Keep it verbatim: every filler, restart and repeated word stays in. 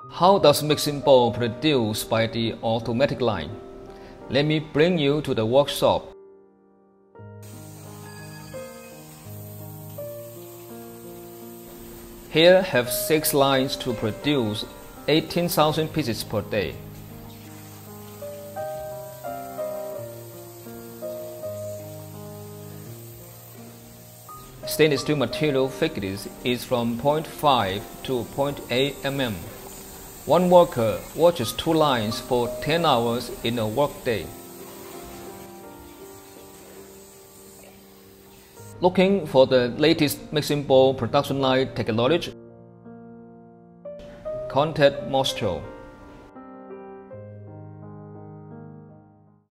How does mixing bowl produce by the automatic line? Let me bring you to the workshop. Here have six lines to produce eighteen thousand pieces per day. Stainless steel material thickness is from zero point five to zero point eight millimeters. One worker watches two lines for ten hours in a workday. Looking for the latest mixing bowl production line technology? Contact MOSTRO.